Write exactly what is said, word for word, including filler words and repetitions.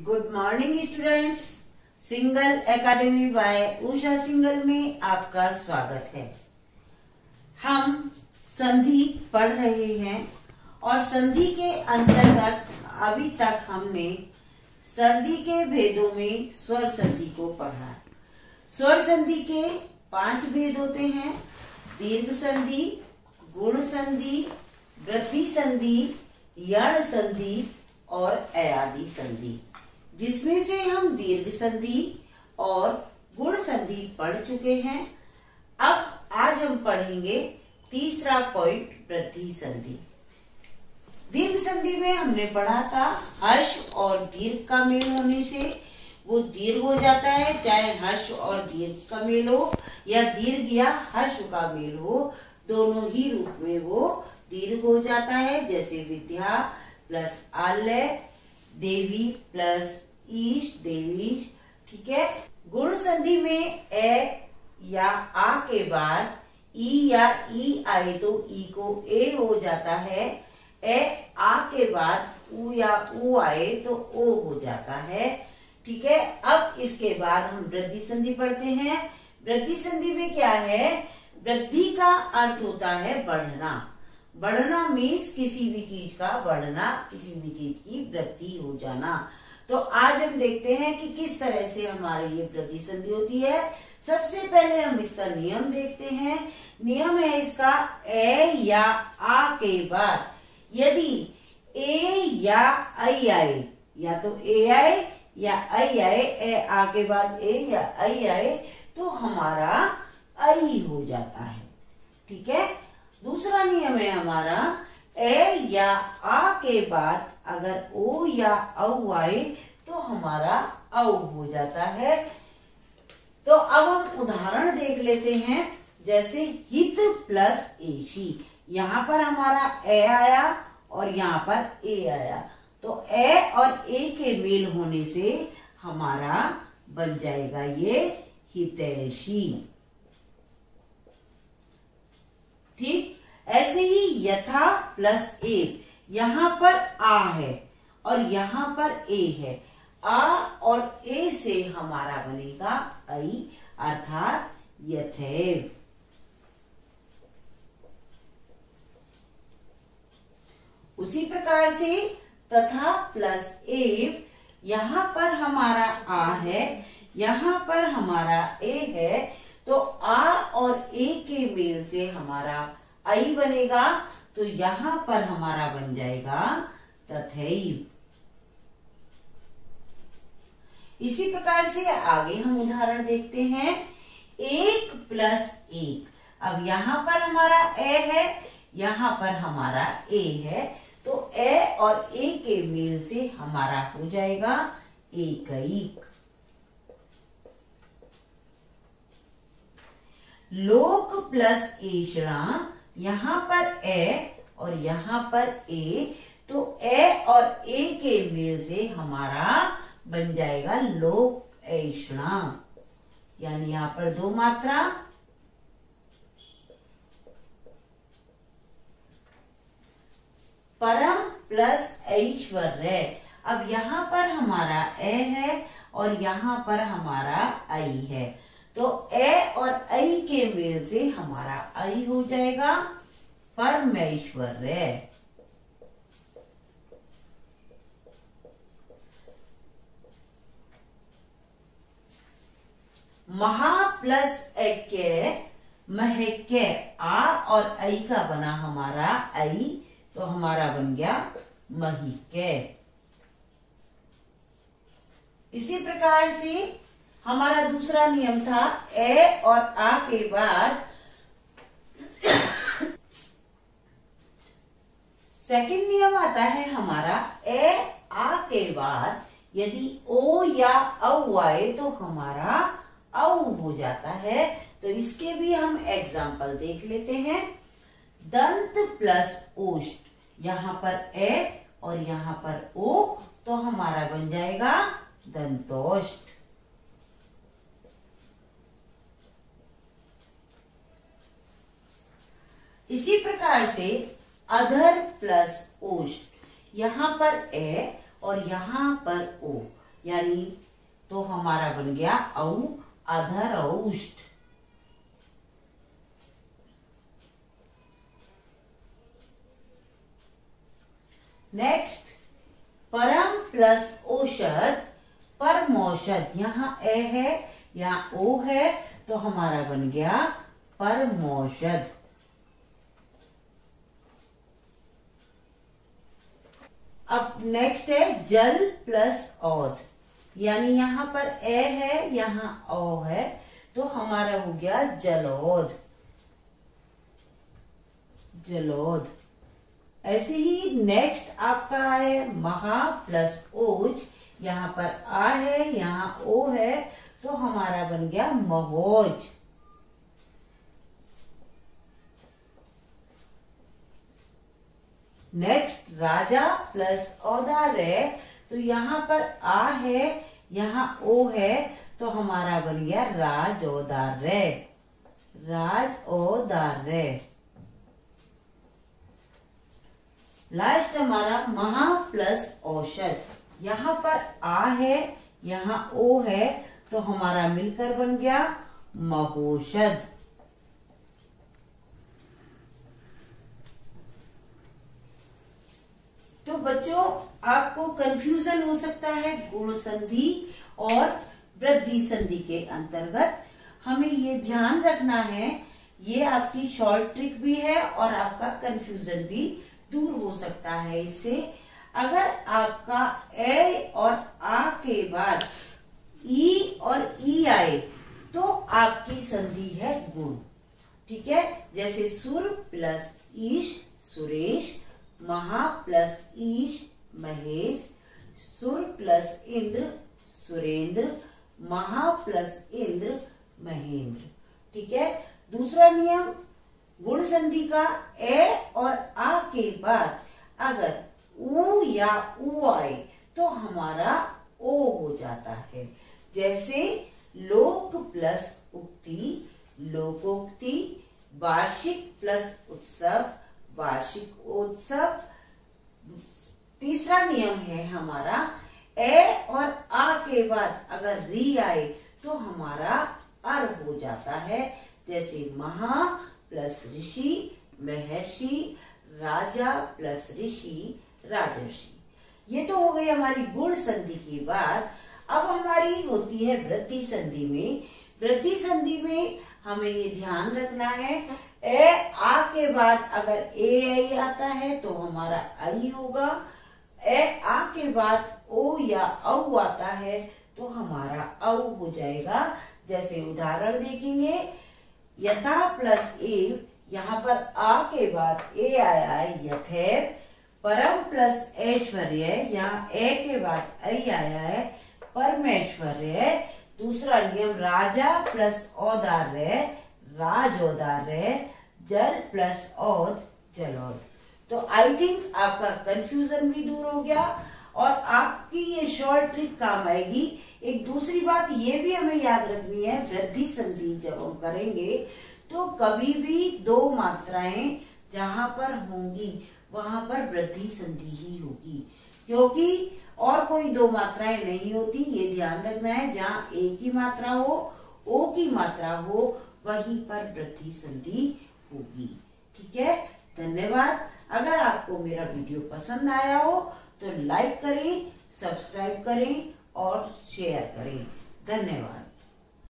Good morning students. Singal academy by Usha Singal में आपका स्वागत है। हम संधि पढ़ रहे हैं और संधि के अंतर्गत अभी तक हमने संधि के भेदों में स्वर संधि को पढ़ा है। स्वर संधि के पांच भेद होते हैं: दीर्घ संधि, गुण संधि, वृद्धि संधि, यण संधि और अयादि संधि, जिसमें से हम दीर्घ संधि और गुण संधि पढ़ चुके हैं। अब आज हम पढ़ेंगे तीसरा पॉइंट, वृद्धि संधि। दीर्घ संधि में हमने पढ़ा था हर्ष और दीर्घ का मेल होने से वो दीर्घ हो जाता है, चाहे हर्ष और दीर्घ का मेल हो या दीर्घ या हर्ष का मेल हो, दोनों ही रूप में वो दीर्घ हो जाता है। जैसे विद्या प्लस आलय, देवी प्लस ईश, देवीश। ठीक है। गुण संधि में ए या आ के बाद ई या ई आए तो ई को ए हो जाता है। ए आ के बाद उ या उ आए तो ओ हो जाता है। ठीक है। अब इसके बाद हम वृद्धि संधि पढ़ते हैं। वृद्धि संधि में क्या है? वृद्धि का अर्थ होता है बढ़ना। बढ़ना मीन्स किसी भी चीज का बढ़ना, किसी भी चीज की वृद्धि हो जाना। तो आज हम देखते हैं कि किस तरह से हमारी ये वृद्धि संधि होती है। सबसे पहले हम इसका नियम देखते हैं। नियम है इसका, ए या आ के बाद यदि ए या आई आए, या तो ए आए या आई आए, ए आ के बाद ए या आई आए तो हमारा आई हो जाता है। ठीक है। दूसरा नियम है हमारा, ए या आ के बाद अगर ओ या औ आए तो हमारा औ हो जाता है। तो अब हम उदाहरण देख लेते हैं। जैसे हित प्लस एशी, यहाँ पर हमारा ए आया और यहाँ पर ए आया, तो ए और ए के मेल होने से हमारा बन जाएगा ये हितैषी। ठीक। ऐसे ही यथा प्लस एव, यहाँ पर आ है और यहाँ पर ए है। आ और ए से हमारा बनेगा ऐ, अर्थात यथैव। उसी प्रकार से तथा प्लस एव, यहाँ पर हमारा आ है, यहाँ पर हमारा ए है, तो आ और ए के मेल से हमारा आई बनेगा, तो यहाँ पर हमारा बन जाएगा तथैव। इसी प्रकार से आगे हम उदाहरण देखते हैं। एक प्लस एक, अब यहाँ पर हमारा ए है, यहाँ पर हमारा ए है, तो ए और ए के मेल से हमारा हो जाएगा एकैक। लोक प्लस एषणा, यहाँ पर ए और यहाँ पर ए, तो ए और ए के मेल से हमारा बन जाएगा लोक ऐषणा, यानी यहाँ पर दो मात्रा। परम प्लस ऐश्वर्य, अब यहाँ पर हमारा ए है और यहाँ पर हमारा आई है, तो ए और आई के मेल से हमारा आई हो जाएगा परमेश्वर्य। महा प्लस ऐक्य, महक्य, आ और आई का बना हमारा आई, तो हमारा बन गया महिक्य। इसी प्रकार से हमारा दूसरा नियम था, ए और आ के बाद सेकंड नियम आता है हमारा, ए आ के बाद यदि ओ या औ आए तो हमारा औ हो जाता है। तो इसके भी हम एग्जाम्पल देख लेते हैं। दंत प्लस ओष्ठ, यहाँ पर ए और यहाँ पर ओ, तो हमारा बन जाएगा दंतोष्ठ। इसी प्रकार से अधर प्लस ओष्ठ, यहाँ पर ए और यहाँ पर ओ, यानी तो हमारा बन गया औ अधर औष्ठ। नेक्स्ट परम प्लस औषध परमौषध। यहाँ ए है, यहाँ ओ है, तो हमारा बन गया परमौषध। अब नेक्स्ट है जल प्लस औध, यानी यहाँ पर ए है, यहाँ ओ है, तो हमारा हो गया जलोध। जलोध। ऐसे ही नेक्स्ट आपका है महा प्लस ओज, यहाँ पर आ है, यहाँ ओ है, तो हमारा बन गया महोज। नेक्स्ट राजा प्लस औदार्य, तो यहाँ पर आ है, यहाँ ओ है, तो हमारा बन गया राजौदार्य। राजौदार्य। लास्ट हमारा महा प्लस औषध, यहाँ पर आ है, यहाँ ओ है, तो हमारा मिलकर बन गया महोषध। तो बच्चों आपको कंफ्यूजन हो सकता है गुण संधि और वृद्धि संधि के अंतर्गत। हमें ये ध्यान रखना है, ये आपकी शॉर्ट ट्रिक भी है और आपका कंफ्यूजन भी दूर हो सकता है इससे। अगर आपका ए और आ के बाद ई और ई आए तो आपकी संधि है गुण। ठीक है, जैसे सुर प्लस ईश सुरेश, महा प्लस ईश महेश, सुर प्लस इंद्र सुरेंद्र, महा प्लस इंद्र महेंद्र। ठीक है, दूसरा नियम गुण संधि का ए और आ के बाद अगर ऊ या ऊ आए तो हमारा ओ हो जाता है। जैसे लोक प्लस उक्ति लोकोक्ति, वार्षिक प्लस उत्सव वार्षिकोत्सव। तीसरा नियम है हमारा ए और आ के बाद अगर री आए तो हमारा अर हो जाता है। जैसे महा प्लस ऋषि महर्षि, राजा प्लस ऋषि राजर्षि। ये तो हो गई हमारी गुण संधि की बात। अब हमारी होती है वृद्धि संधि में। वृद्धि संधि में हमें ये ध्यान रखना है, ए आ के बाद अगर ए आई आता है तो हमारा आई होगा, ए आ के बाद ओ या औ आता है तो हमारा औ हो जाएगा। जैसे उदाहरण देखेंगे, यथा प्लस एव, यहाँ पर आ के बाद ए आया है यथेव। परम प्लस ऐश्वर्य, यहाँ ए के बाद ऐ आया है परमेश्वर्य। दूसरा नियम राजा प्लस औदार्य राजौदार्य, जल प्लस औद जलौद। तो आई थिंक आपका कंफ्यूजन भी दूर हो गया और आपकी ये शॉर्ट ट्रिक काम आएगी। एक दूसरी बात ये भी हमें याद रखनी है, वृद्धि संधि जब हम करेंगे तो कभी भी दो मात्राएं जहां पर होंगी वहां पर वृद्धि संधि ही होगी, क्योंकि और कोई दो मात्राएं नहीं होती। ये ध्यान रखना है, जहां ए की मात्रा हो, ओ की मात्रा हो, वहीं पर वृद्धि संधि होगी। ठीक है, धन्यवाद। अगर आपको मेरा वीडियो पसंद आया हो तो लाइक करें, सब्सक्राइब करें और शेयर करें। धन्यवाद।